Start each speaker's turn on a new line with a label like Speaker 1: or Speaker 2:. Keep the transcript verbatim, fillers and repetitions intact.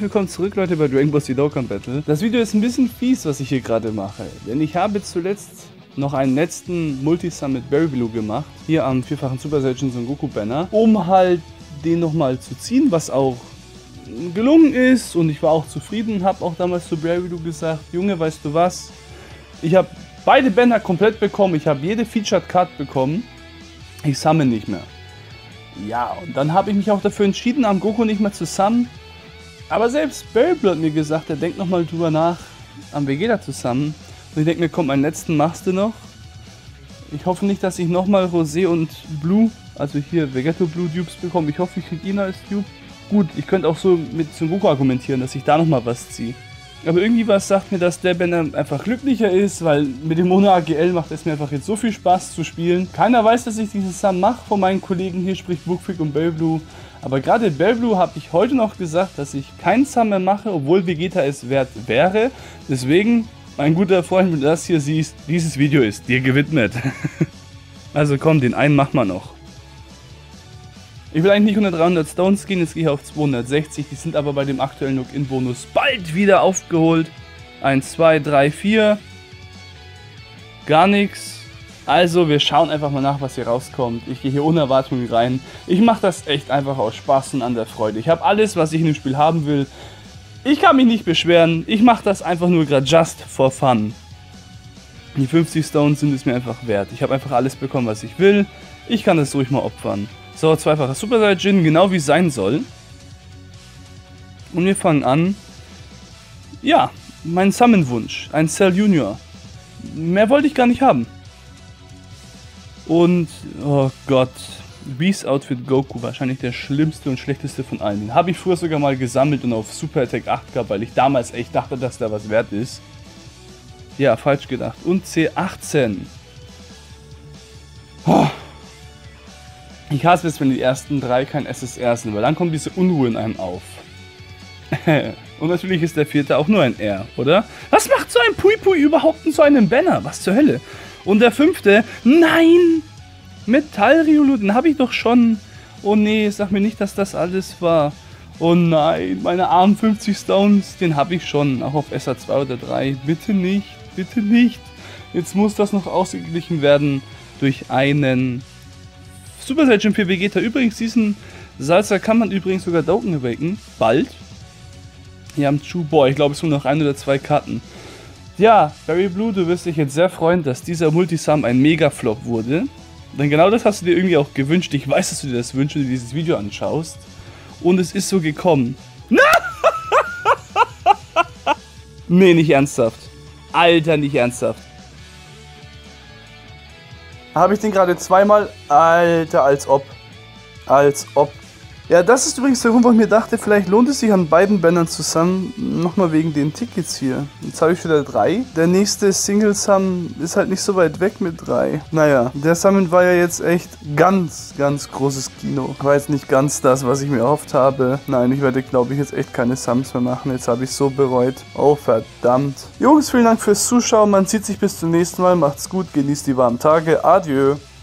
Speaker 1: willkommen zurück, Leute, bei Dragon Ball Z Dokkan Battle. Das Video ist ein bisschen fies, was ich hier gerade mache, denn ich habe zuletzt noch einen letzten Multisum mit Berry Blue gemacht, hier am vierfachen Super Saiyan Son Goku Banner, um halt den nochmal zu ziehen, was auch gelungen ist, und ich war auch zufrieden, habe auch damals zu Berry Blue gesagt, Junge, weißt du was, ich habe beide Banner komplett bekommen, ich habe jede Featured Card bekommen, ich summon nicht mehr. Ja, und dann habe ich mich auch dafür entschieden, am Goku nicht mehr zu summonen. Aber selbst Berry Blue hat mir gesagt, er denkt nochmal drüber nach, am Vegeta zu summonen. Und ich denke mir, komm, einen letzten machst du noch. Ich hoffe nicht, dass ich nochmal Rosé und Blue, also hier Vegetto Blue Dupes bekomme. Ich hoffe, ich kriege ihn als Dupe. Gut, ich könnte auch so mit Son Goku argumentieren, dass ich da nochmal was ziehe. Aber irgendwie was sagt mir, dass der Banner einfach glücklicher ist, weil mit dem Mono A G L macht es mir einfach jetzt so viel Spaß zu spielen. Keiner weiß, dass ich dieses Sum mache von meinen Kollegen hier, sprich Bookfreak und Berry Blue. Aber gerade Berry Blue habe ich heute noch gesagt, dass ich keinen Sum mehr mache, obwohl Vegeta es wert wäre. Deswegen, mein guter Freund, wenn du das hier siehst, dieses Video ist dir gewidmet. Also komm, den einen machen wir noch. Ich will eigentlich nicht unter dreihundert Stones gehen, jetzt gehe ich auf zweihundertsechzig, die sind aber bei dem aktuellen Login-Bonus bald wieder aufgeholt. eins, zwei, drei, vier. Gar nichts. Also wir schauen einfach mal nach, was hier rauskommt. Ich gehe hier ohne Erwartungen rein. Ich mache das echt einfach aus Spaß und an der Freude. Ich habe alles, was ich in dem Spiel haben will. Ich kann mich nicht beschweren. Ich mache das einfach nur gerade just for fun. Die fünfzig Stones sind es mir einfach wert. Ich habe einfach alles bekommen, was ich will. Ich kann das ruhig mal opfern. So, zweifacher Super Saiyan, genau wie es sein soll. Und wir fangen an. Ja, mein Summon-Wunsch. Ein Cell Junior. Mehr wollte ich gar nicht haben. Und, oh Gott, Beast Outfit Goku, wahrscheinlich der schlimmste und schlechteste von allen. Den habe ich früher sogar mal gesammelt und auf Super Attack acht gehabt, weil ich damals echt dachte, dass da was wert ist. Ja, falsch gedacht. Und C achtzehn. Oh. Ich hasse es, wenn die ersten drei kein S S R sind, weil dann kommt diese Unruhe in einem auf. Und natürlich ist der vierte auch nur ein R, oder? Was macht so ein Pui Pui überhaupt in so einem Banner? Was zur Hölle? Und der fünfte, nein! Metall-Riolu, den habe ich doch schon. Oh nee, sag mir nicht, dass das alles war. Oh nein, meine armen fünfzig Stones, den habe ich schon, auch auf S A zwei oder drei. Bitte nicht, bitte nicht. Jetzt muss das noch ausgeglichen werden durch einen Super Saiyan vier Vegeta. Übrigens, diesen Salsa kann man übrigens sogar Dokkan Awaken. Bald. Hier am Chu. Boah, ich glaube, es sind noch ein oder zwei Karten. Ja, Berry Blue, du wirst dich jetzt sehr freuen, dass dieser Multisum ein Mega-Flop wurde. Denn genau das hast du dir irgendwie auch gewünscht. Ich weiß, dass du dir das wünschst, wenn du dieses Video anschaust. Und es ist so gekommen. Nee, nicht ernsthaft. Alter, nicht ernsthaft. Habe ich den gerade zweimal? Alter, als ob. Als ob. Ja, das ist übrigens der Grund, warum ich mir dachte, vielleicht lohnt es sich an beiden Bannern zusammen. Nochmal wegen den Tickets hier. Jetzt habe ich wieder drei. Der nächste Single-Sum ist halt nicht so weit weg mit drei. Naja, der Summon war ja jetzt echt ganz, ganz großes Kino. War jetzt nicht ganz das, was ich mir erhofft habe. Nein, ich werde, glaube ich, jetzt echt keine Sums mehr machen. Jetzt habe ich so bereut. Oh, verdammt. Jungs, vielen Dank fürs Zuschauen. Man sieht sich bis zum nächsten Mal. Macht's gut, genießt die warmen Tage. Adieu.